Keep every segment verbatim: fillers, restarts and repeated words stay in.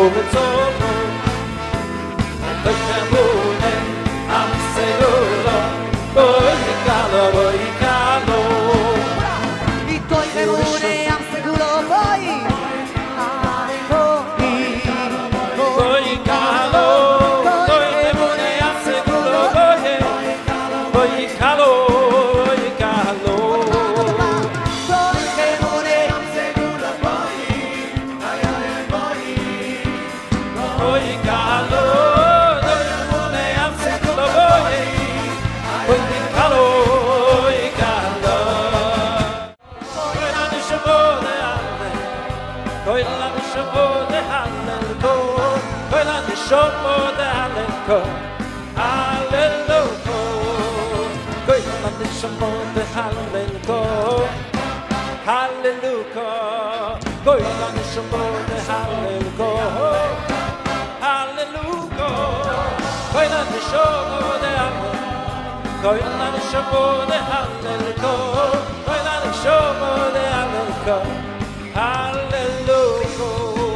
וצורו ותמונה המסגולו בואי קלו בואי קלו 이토이 때문에 암색으로 보이 בואי קלו בואי 때문에 המסגולו בואי בואי קלו בואי קלו 이토이 때문에 בואי קלו בואי 때문에 המסגולו בואי בואי קלו בואי קלו בואי נשמור Koy la nishmo de hallel ko Koy la nishmo de hallel ko Hallel ko Koy la nishmo de hallel ko Hallel ko Koy la nishmo de hallel ko Hallel ko Koy la nishmo de hallel Koy la nishmo de hallel ko Koy la nishmo de hallel ko Hallelujah.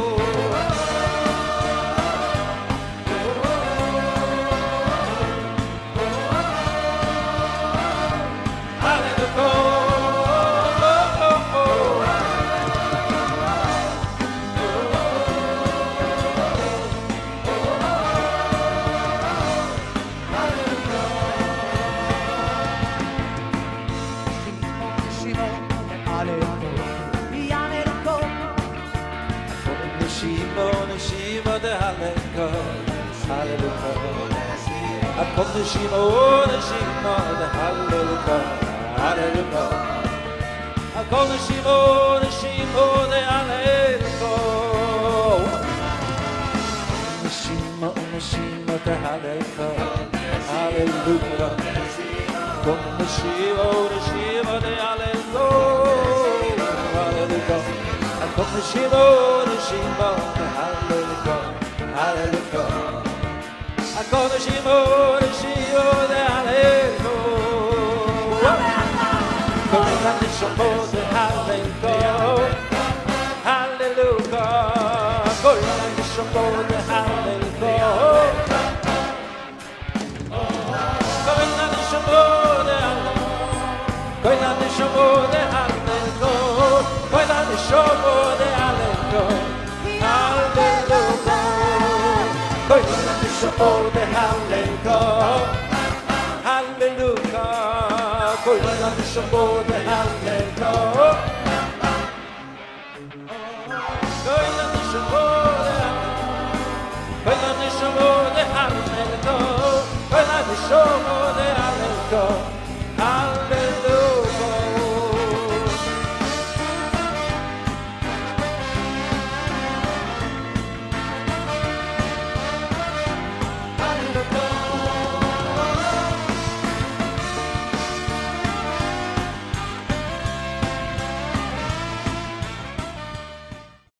Kom de shimo, de shimo, de hallelujah, hallelujah. Kom de shimo, de shimo, de hallelujah. De shimo, de shimo, de hallelujah, hallelujah. Kom de shimo, de shimo, de hallelujah, hallelujah. Kom de shimo, de shimo, de hallelujah, hallelujah. Con the shimo, the shimo, the hallelujah. Con the shimo, the hallelujah, hallelujah. Con the shimo, the hallelujah. Con the shimo, the hallelujah. Con the shimo, the hallelujah. Con the shimo, the hallelujah, hallelujah. Con the shimo, the hallelujah, hallelujah. Koy la shimo, the hallelujah. Koy la shimo, the hallelujah. Koy la shimo, the hallelujah. Koy la shimo.